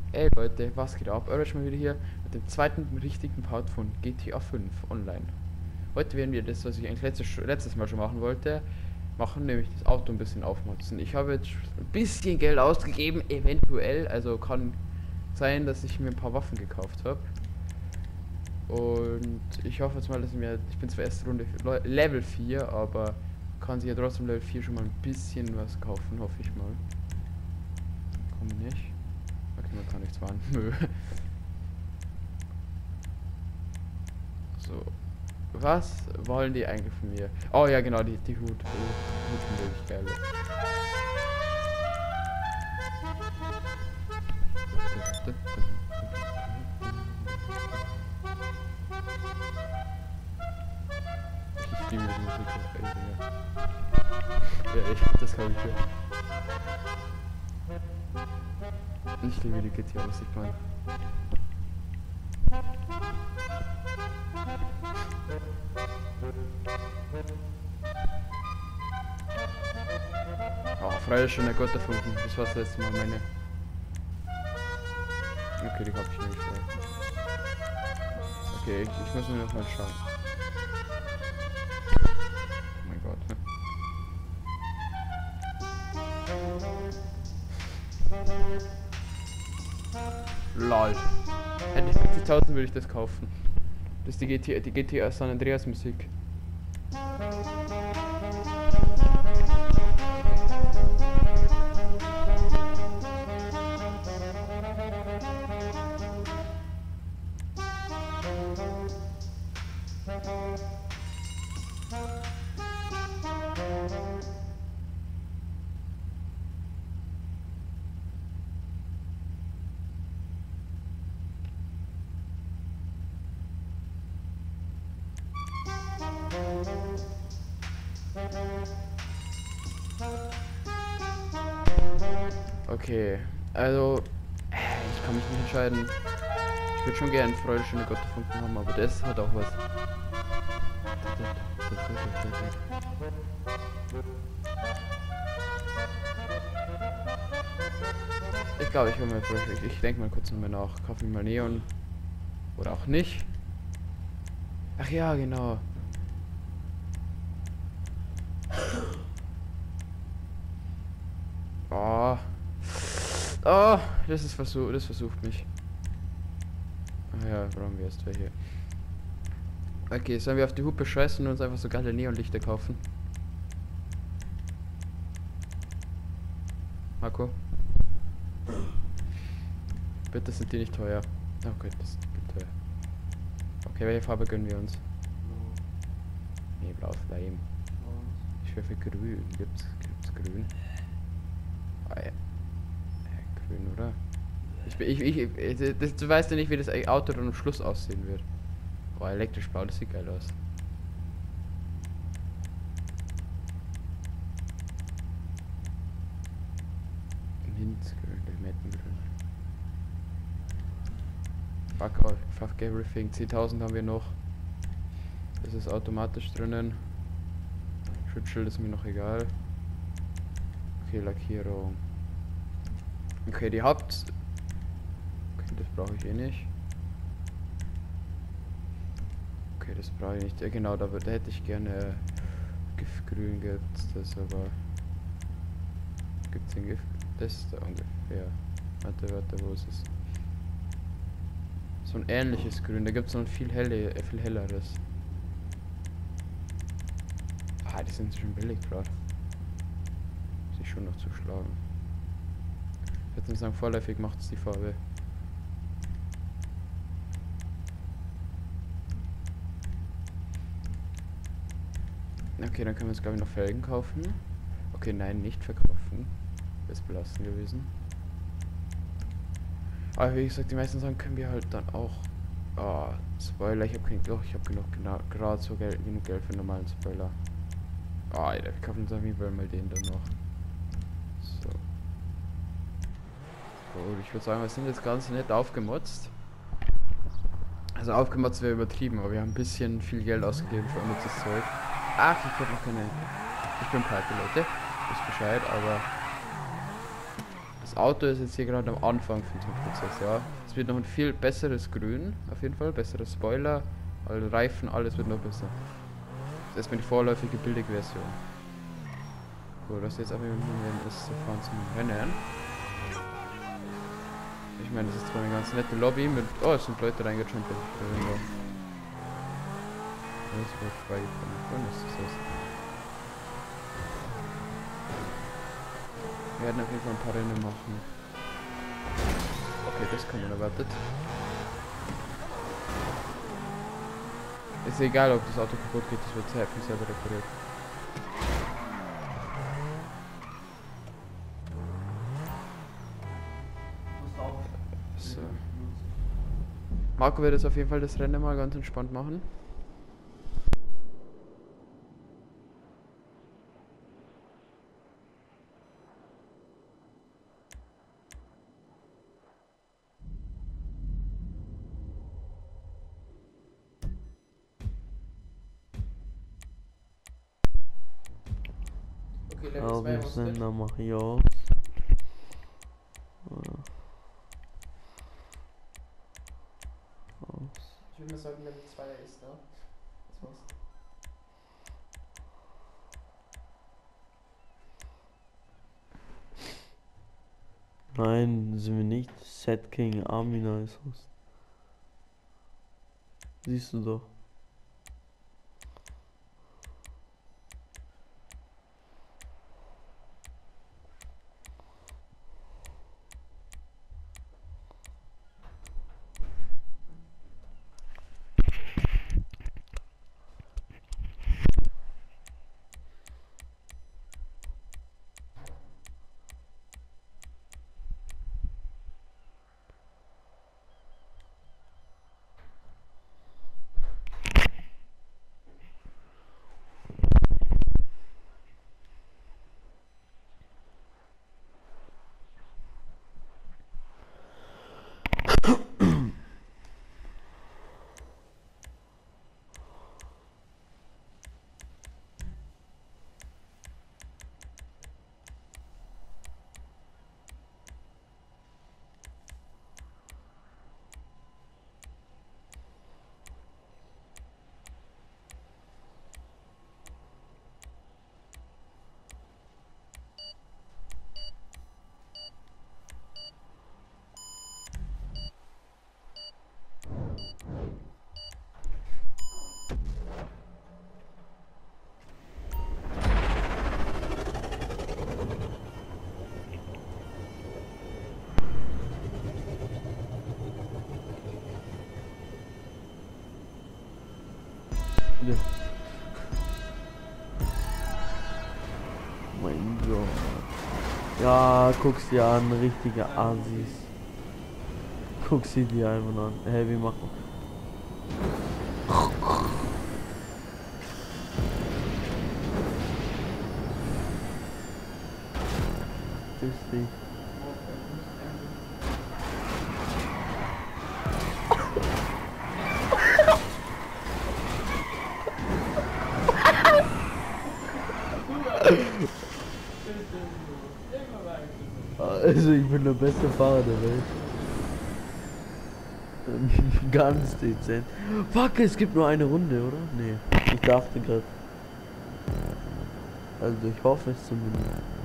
Ey Leute, was geht ab? Eure mal wieder hier mit dem zweiten richtigen Part von GTA 5 Online. Heute werden wir das, was ich eigentlich letztes Mal schon machen wollte, machen, nämlich das Auto ein bisschen aufmotzen. Ich habe jetzt ein bisschen Geld ausgegeben, eventuell, also kann sein, dass ich mir ein paar Waffen gekauft habe. Und ich hoffe jetzt mal, ich bin zwar erst Runde Level 4, aber kann sich ja trotzdem Level 4 schon mal ein bisschen was kaufen, hoffe ich mal. Komm nicht. Okay, man kann nichts warnen. Nö. So. Was wollen die eigentlich von mir? Oh ja, genau, die Hut. Huten will ich gerne. Ich liebe die Musik auch, ey, Digga. Ja, das kann ich ja. Ich liebe die GTA-Musik, Mann. Oh, Freude schöner Gott erfunden. Das war das letzte Mal meine. Okay, die hab ich nicht frei. Okay, ich muss nur noch mal schauen. Oh mein Gott. Lol. Hätte ich 50.000 würde ich das kaufen. Das ist die GTA San Andreas Musik. Okay, also ich kann mich nicht entscheiden. Ich würde schon gerne Freude schöne Gotterfunken haben, aber das hat auch was. Ich glaube, ich hole mir Freude. Ich denke mal kurz nochmal nach. Kaufe mir mal Neon. Oder auch nicht. Ach ja, genau. Oh. Oh, das versucht mich. Ah ja, brauchen wir erst welche. Okay, sollen wir auf die Hupe scheißen und uns einfach so geile Neonlichter kaufen? Marco? Bitte sind die nicht teuer. Oh Gott, das ist teuer. Okay, welche Farbe gönnen wir uns? Nee, blau ist lame. Ich wäre für grün. Gibt's grün? Ah ja. Grün, oder? Du weißt ja nicht, wie das Auto dann am Schluss aussehen wird. Boah, elektrisch blau, das sieht geil aus. Minzgrün, Limettengrün. Fuck everything. 10.000 haben wir noch. Das ist automatisch drinnen. Schutzschild ist mir noch egal. Okay, Lackierung. Okay, die Haupt... Okay, das brauche ich eh nicht. Okay, das brauche ich nicht. Ja, genau, da hätte ich gerne Giftgrün gibt's das, aber... Gibt's den Gift? Das da ungefähr. Warte, wo ist es? So ein ähnliches Grün, da gibt es noch ein viel helleres. Ah, die sind schon billig, gerade. Sich schon noch zuschlagen. Ich würde sagen, vorläufig macht es die Farbe. Okay, dann können wir uns glaube ich noch Felgen kaufen. Okay, nein, nicht verkaufen. Das ist belastend gewesen. Aber wie gesagt, die meisten Sachen können wir halt dann auch. Ah, Spoiler, ich habe genug gerade so genug Geld für einen normalen Spoiler. Ah, Alter, wir kaufen uns auf jeden Fall mal den dann noch. So. Gut, ich würde sagen, wir sind jetzt ganz nett aufgemotzt. Also aufgemotzt wäre übertrieben, aber wir haben ein bisschen viel Geld ausgegeben für unnützes Zeug. Ach, ich habe noch keine. Ich bin pleite, Leute. Wisst Bescheid, aber Das Auto ist jetzt hier gerade am Anfang von diesem Prozess, ja. Es wird noch ein viel besseres Grün, auf jeden Fall. Bessere Spoiler, alle Reifen, alles wird noch besser. Das ist erstmal die vorläufige Billigversion. So, das jetzt aber ist zu fahren zum Rennen. Ich meine, das ist zwar eine ganz nette Lobby mit. Oh, es sind Leute reingejumpt. Das wird frei. Wann ist das? Wir werden auf jeden Fall ein paar Rennen machen. Okay, das kann man erwartet. Ist egal, ob das Auto kaputt geht, das wird safe selber repariert. So. Marco wird jetzt auf jeden Fall das Rennen mal ganz entspannt machen. Okay, Level 2 was denn? Dann mach ich aus. Ich würde mal sagen, Level 2 ist, ne? Das war's. Nein, sind wir nicht. Set King Amina ist es. Siehst du doch. Ja. Mein Gott. Ja, guck sie an, richtige Asis. Guck sie dir einfach an. Hey, wie machen? Grüß dich. Also ich bin der beste Fahrer der Welt. Ganz dezent. Fuck, es gibt nur eine Runde, oder? Nee, ich dachte gerade. Also ich hoffe es zumindest.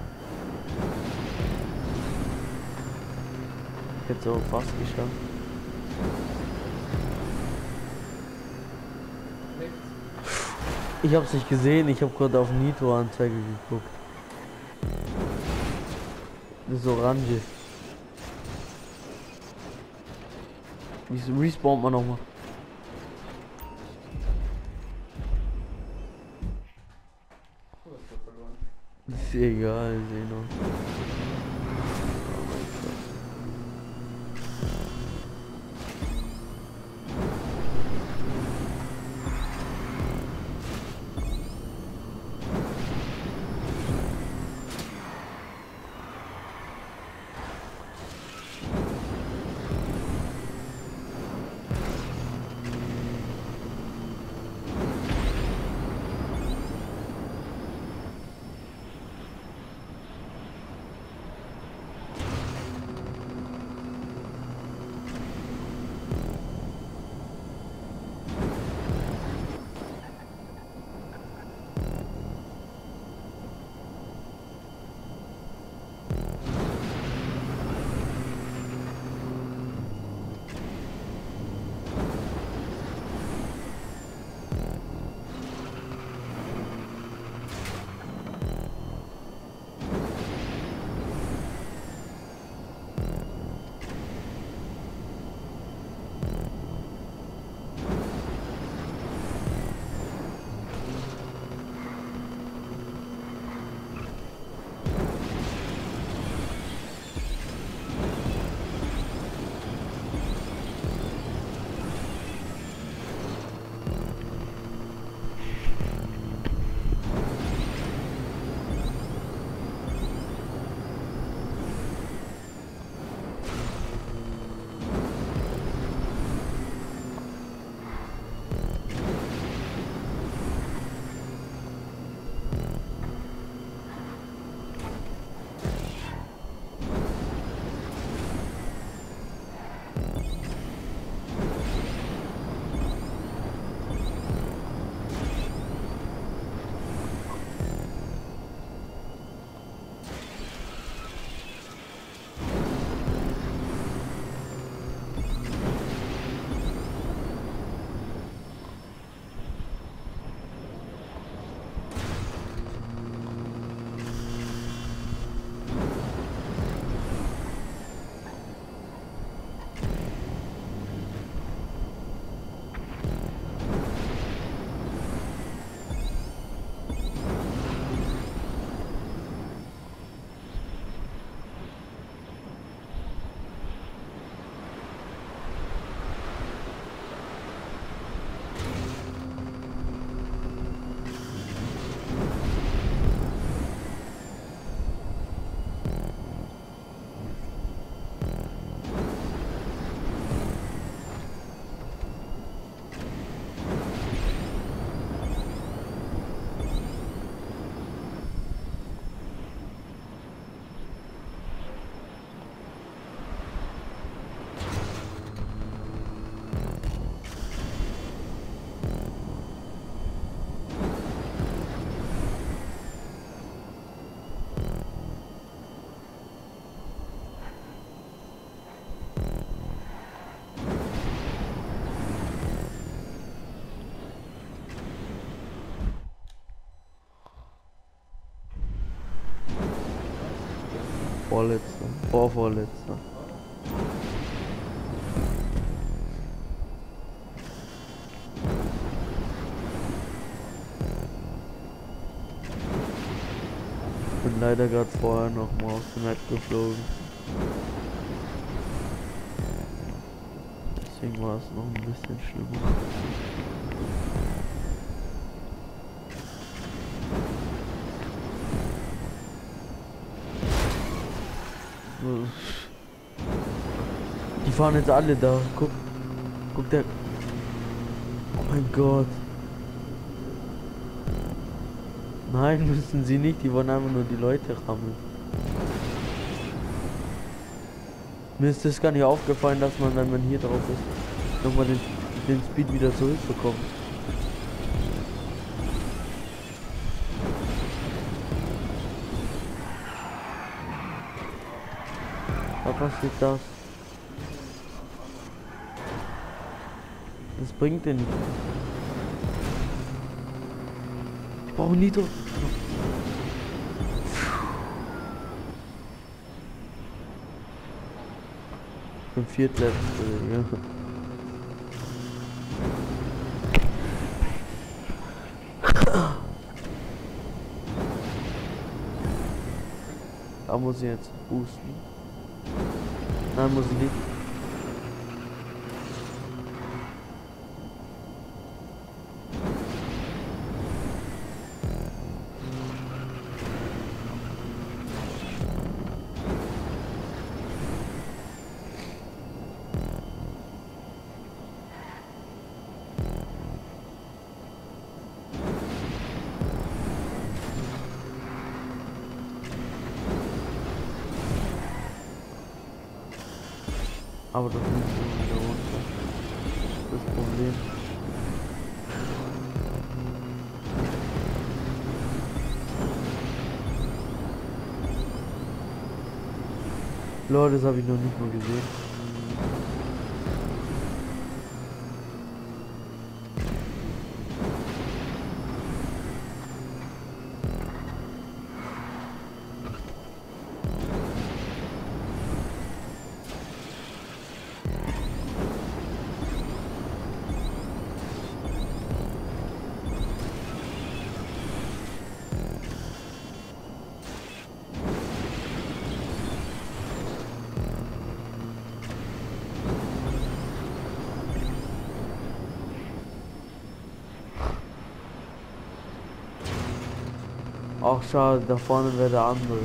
Ich hätte es auch fast geschafft. Ich hab's nicht gesehen, ich habe gerade auf Nitro-Anzeige geguckt. Das ist orange. Wie respawnt man nochmal? Ist egal, ich seh noch. vorletzter. Vorvorletzter. Ich bin leider gerade vorher noch mal aus dem Map geflogen. Deswegen war es noch ein bisschen schlimmer. Die fahren jetzt alle da. Guck. Guck der. Oh mein Gott. Nein, müssen sie nicht. Die wollen einfach nur die Leute rammeln. Mir ist das gar nicht aufgefallen, dass man, wenn man hier drauf ist, nochmal den Speed wieder zurückbekommt. Was passiert das? Das bringt den nicht. Ich brauche Nitro. Im Viertletzte, ja. Da muss ich jetzt boosten. Nein, muss ich nicht. Aber das ist wieder runter. Das ist das Problem. Leute, das habe ich noch nicht mal gesehen. Ach schade, da vorne wäre der andere.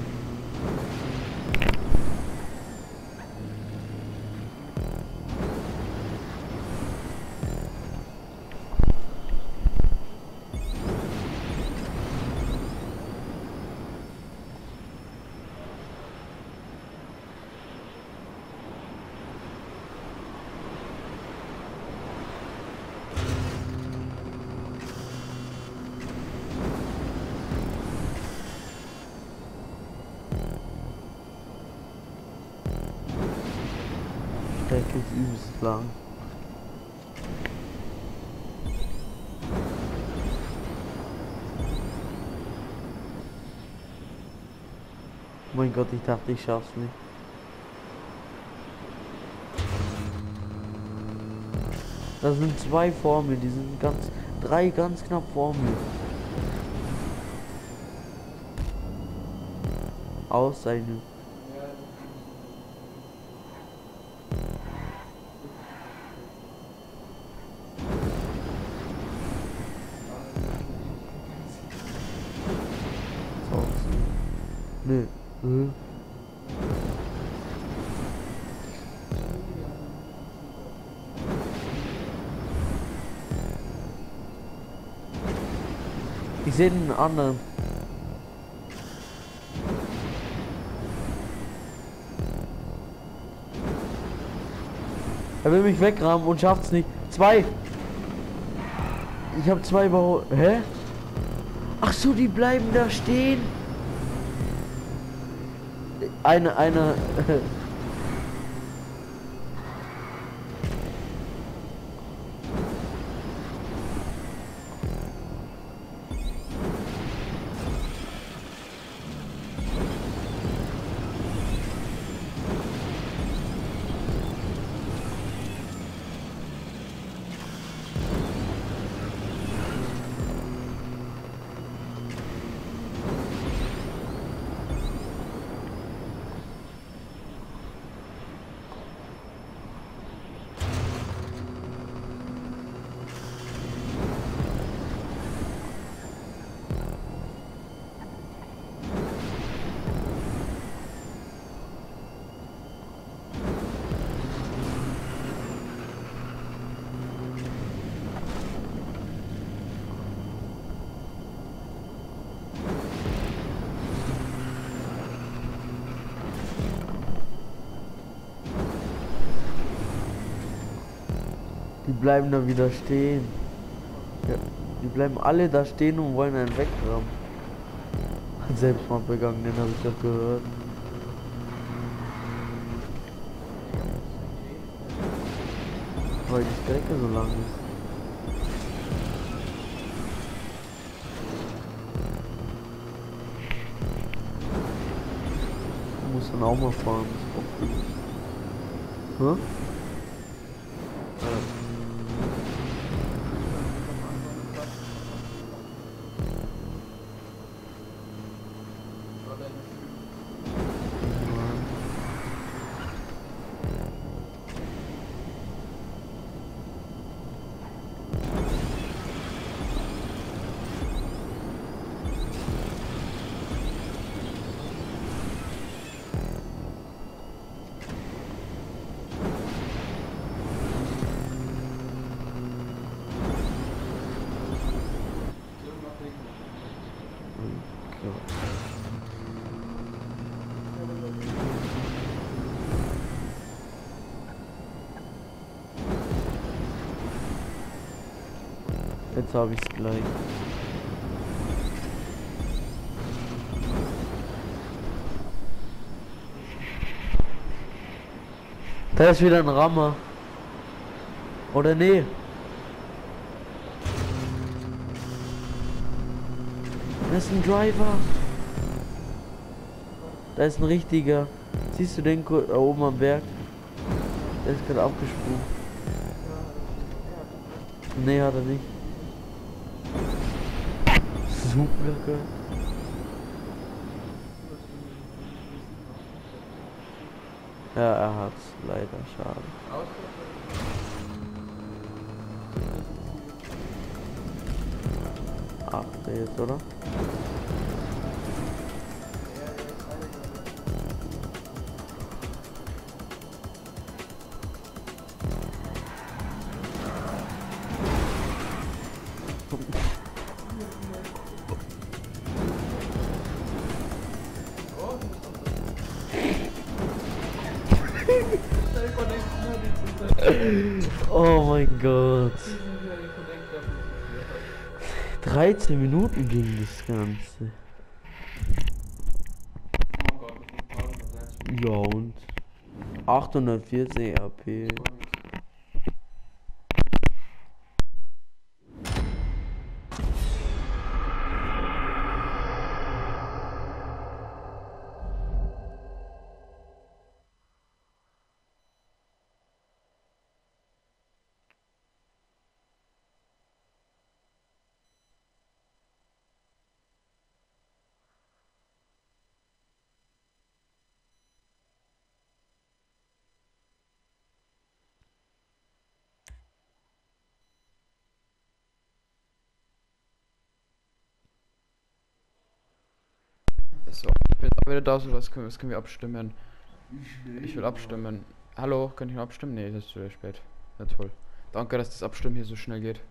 Strecke ist übelst lang. Oh mein Gott, ich dachte, ich schaff's nicht. Das sind zwei vor mir, die sind drei ganz knapp vor mir. Aus seine. Nö. Ich sehe den anderen. Er will mich wegrammen und schafft's nicht. Zwei. Ich habe zwei überholt. Hä? Ach so, die bleiben da stehen. Eine. Die bleiben da wieder stehen. Ja, die bleiben alle da stehen und wollen einen wegrammen. Hat Selbstmord begangen, den habe ich doch gehört. Weil die Strecke so lang ist. Du musst dann auch mal fahren. Das ist auch gut. Hä? Jetzt habe ich es gleich. Da ist wieder ein Rammer. Oder nee? Das ist ein Driver. Da ist ein richtiger. Siehst du den da oben am Berg? Der ist gerade abgesprungen. Nee, hat er nicht. Super geil. Ja, er hat's leider, schade. Achte jetzt, oder? Oh mein Gott. 13 Minuten ging das Ganze. Ja und 840 AP. So, ich bin auch wieder da, so was können wir abstimmen? Ich will abstimmen. Hallo, kann ich noch abstimmen? Nee, das ist zu spät. Ja, toll. Danke, dass das Abstimmen hier so schnell geht.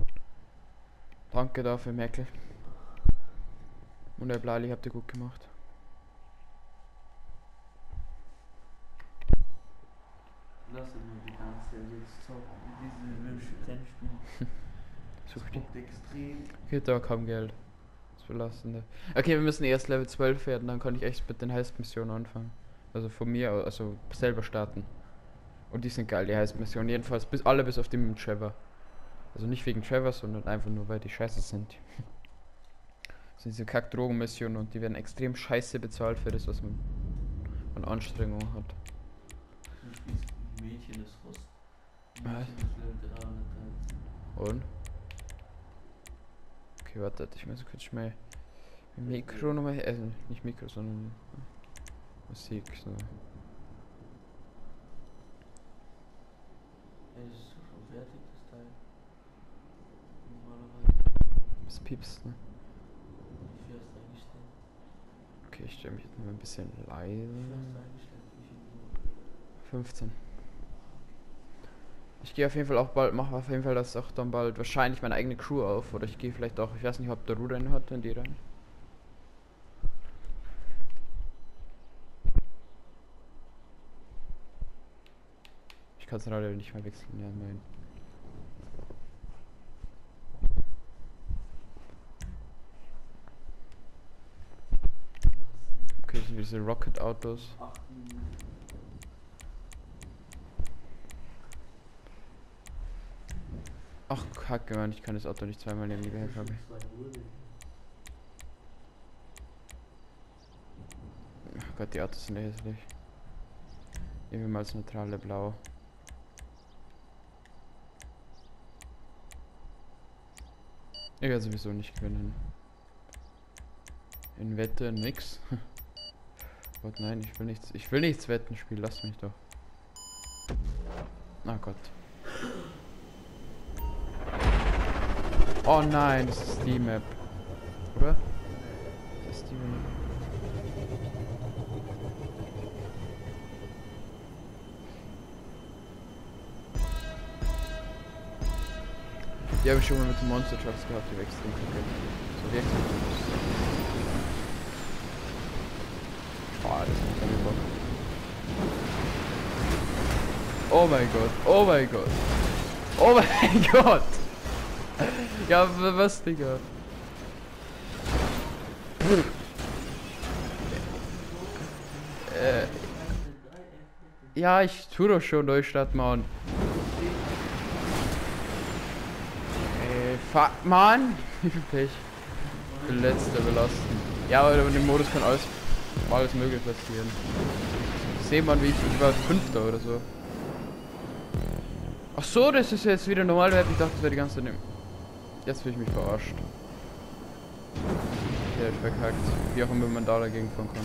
Danke dafür, Merkel. Und der Blali, habt ihr gut gemacht. Lass mir die ganze jetzt zocken. Diese Rennspiele. Such die. Extrem. Geht da kaum Geld. Das belastende. Okay, wir müssen erst Level 12 werden, dann kann ich echt mit den Heist-Missionen anfangen. Also von mir, also selber starten. Und die sind geil, die Heist-Missionen. Jedenfalls alle bis auf die mit Trevor. Also nicht wegen Trevor, sondern einfach nur, weil die scheiße sind. Das sind diese Kack-Drogen-Missionen und die werden extrem scheiße bezahlt für das, was man an Anstrengung hat. Du spielst Mädchen des Rost. Was? Und? Okay, warte, ich muss kurz schnell Mikro nochmal, also nicht Mikro, sondern Musik, so. Ist schon fertig, das Teil? Normalerweise. Was piepst, ne? Wie viel hast du eingestellt? Okay, ich stelle mich jetzt mal ein bisschen leise. Wie viel hast du eingestellt? Wie viel? 15. Ich gehe auf jeden Fall auch bald, mache auf jeden Fall das auch dann bald wahrscheinlich meine eigene Crew auf. Oder ich gehe vielleicht auch, ich weiß nicht, ob der Ruder einen hat, in die rein. Ich kann es leider nicht mehr wechseln, ja, nein. diese Rocket-Autos. Ach, Kacke, Mann, ich kann das Auto nicht zweimal nehmen, liebe LKW. Ach Gott, die Autos sind hässlich. Nehmen wir mal das neutrale Blau. Ich werde sowieso nicht gewinnen. In Wette nix. Gott, nein, ich will nichts wetten, Spiel, lass mich doch. Ah Gott. Oh nein, das ist die Map. Oder? Das ist die Map. Die habe ich schon mal mit den Monster Trucks gehabt, die wechseln komplett. So wie extrem. Oh, das macht dann Bock. Oh mein Gott, oh mein Gott. Oh mein Gott. Ja, was, Digga? Ja, ich tu doch schon Neustadt, Mann. Fuck, Mann! Wie viel Pech. Ich bin letzter belasten. Ja, aber in dem Modus kann alles möglich passieren. Seht man, wie ich war Fünfter oder so. Ach so, das ist jetzt wieder normal. Ich dachte, das wäre die ganze Zeit. Jetzt fühle ich mich verarscht. Der ist verkackt. Wie auch immer man da dagegen fahren kann.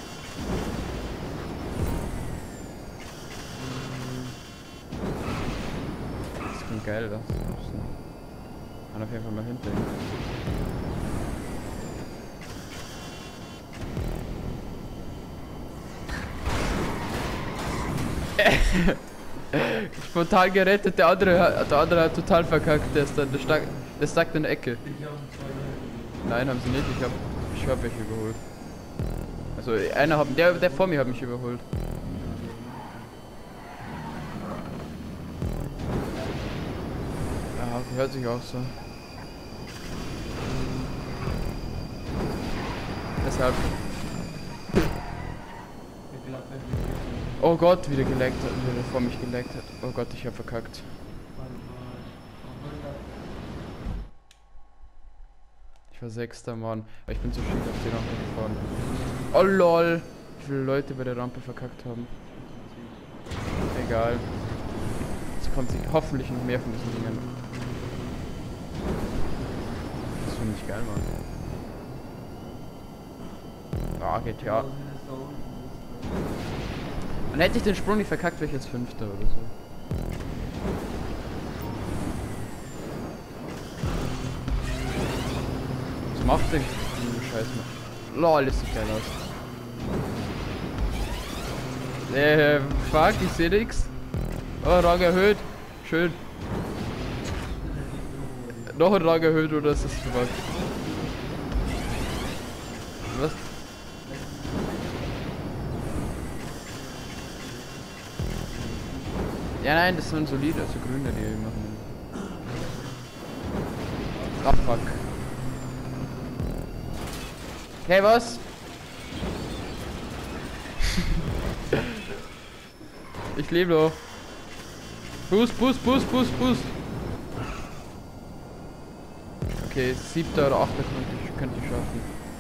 Das klingt geil, das. Kann auf jeden Fall mal hinten. Spontan gerettet, der andere hat total verkackt, der stackt in der Ecke. Nein, haben sie nicht, ich hab mich überholt. Also der vor mir hat mich überholt. Ja, hört sich auch so. Deshalb. Oh Gott, wieder geleckt hat, wieder vor mich geleckt hat. Oh Gott, ich hab verkackt. Ich war Sechster, Mann. Aber ich bin zu schief auf die Rampe gefahren. Oh lol. Wie viele Leute bei der Rampe verkackt haben. Egal. Jetzt kommt hoffentlich noch mehr von diesen Dingen. Das finde ich geil, Mann. Ah, GTA. Und hätte ich den Sprung nicht verkackt, wäre ich jetzt Fünfter oder so. Was macht der Scheiß? Lol, ist das geil aus. Fuck, ich seh nix. Oh, Rang erhöht. Schön. Noch ein Rang erhöht oder ist das zu weit? Was? Ja, nein, das sind solide, also grüne, die machen. Ah, fuck. Hey, was? Ich lebe noch. Boost, Boost, Boost, Boost, Boost. Okay, 7. oder 8. könnte ich schaffen.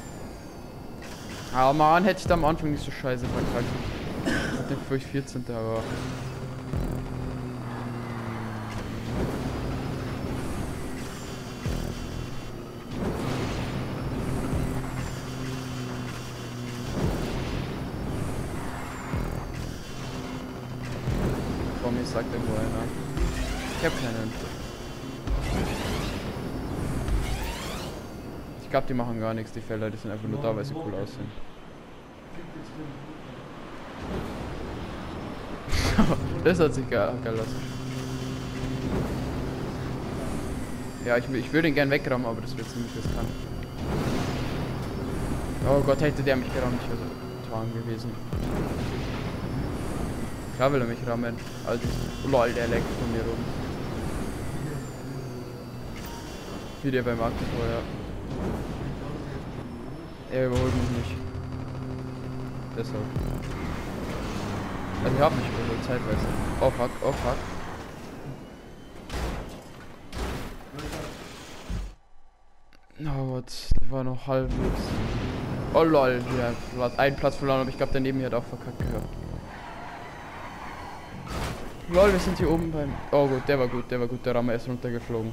Aber man hätte ich da am Anfang nicht so scheiße verkackt. Ich hatte für euch 14. aber. Vor mir sagt irgendwo einer. Ich hab keinen. Ich glaube, die machen gar nichts, die Felder, die sind einfach nur da, weil sie cool aussehen. Das hat sich geil lassen. Ja, ich will den gern wegrammen, aber das wird ziemlich riskant. Oh Gott, hätte der mich gerammt, ich wäre so Tarn gewesen. Klar will er mich rammen. Also, lol, der leckt von mir rum. Wie der beim Akku vorher. Er überholt mich nicht. Deshalb. Also ich hab mich überholt, zeitweise. Oh fuck, oh fuck. Oh Gott, das war noch halbwegs. Oh lol, ja, hat einen Platz verloren, aber ich glaube der neben mir hat auch verkackt gehabt. Lol, wir sind hier oben beim... Oh gut, der war gut, der Rammer ist runtergeflogen.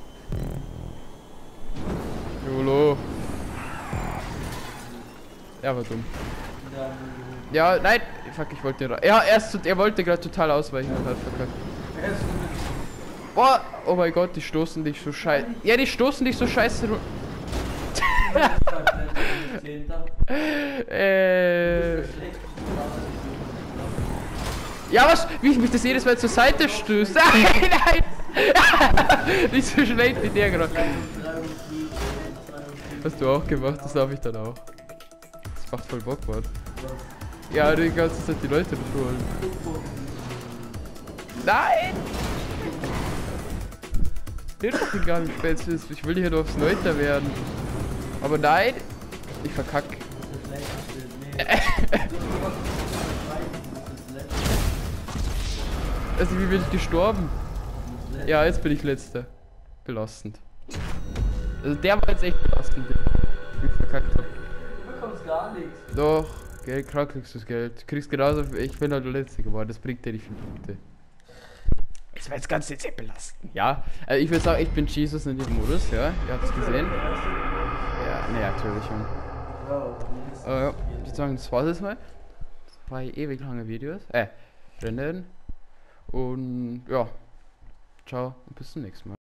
YOLO. Der war dumm. Ja, nein, fuck, ich wollte... Ja, er wollte gerade total ausweichen und hat verkackt. Boah, oh mein Gott, die stoßen dich so scheiße. Ja, die stoßen dich so scheiße. Ja, was? Wie ich mich das jedes Mal zur Seite stößt. Nein! Nicht so schlecht wie der gerade. Hast du auch gemacht, das habe ich dann auch. Das macht voll Bock, Mann. Ja, die ganze Zeit die Leute beschwören. Nein! Ich bin gar nicht Spezies. Ich will hier nur aufs Neuter werden. Aber nein! Ich verkack. Also wie bin ich gestorben? Ja, jetzt bin ich letzter. Belastend. Also der war jetzt echt belastend. Ich verkackt hab. Du bekommst gar nichts. Doch, Geld, klar kriegst du das Geld. Du kriegst genauso, ich bin halt der Letzte geworden, das bringt dir nicht viele Punkte. Das war jetzt ganz sehr belastend. Ja, also ich würde sagen, ich bin Jesus in dem Modus, ja, ihr habt es gesehen. Ja, ne, natürlich schon. Ja, ich würde sagen, das war's jetzt mal. 2 ewig lange Videos. Rennen. Und ja, ciao und bis zum nächsten Mal.